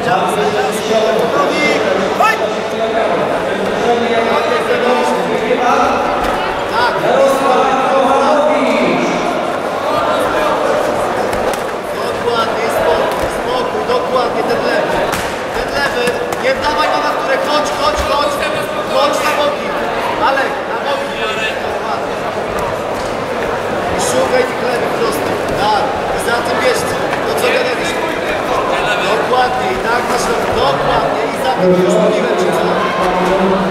Dokładnie, ten lewy, nie dawaj go na które, chodź na boki, Alek, na boki, i szukaj tych lewych prostych, tak, i za tym bierzcie, to co gadaliśmy, dokładnie, i tak masz robić, dokładnie, i za tym już mówiłem ci co.